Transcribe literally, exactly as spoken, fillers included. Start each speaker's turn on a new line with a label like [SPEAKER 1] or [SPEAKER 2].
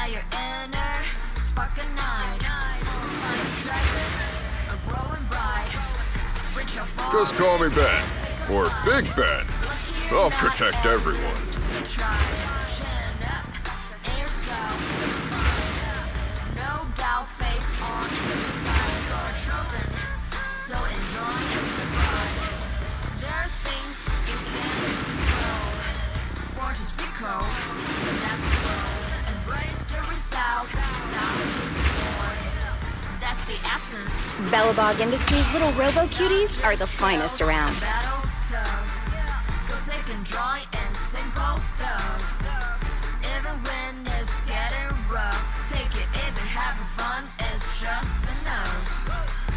[SPEAKER 1] Let your inner spark ignite. Find a treasure, a growing bright. Reach your far
[SPEAKER 2] Just call me Ben, or Big Ben. I'll protect everyone.
[SPEAKER 1] No doubt, face on the side. You're chosen, so enjoy the ride. There are things you can't control. Fortune's fickle, but that's the goal. Embrace the result, stop the that's the essence.
[SPEAKER 3] Bellabog Industries' little robo-cuties are the finest around.
[SPEAKER 1] Battle's tough. Go take and draw and simple stuff.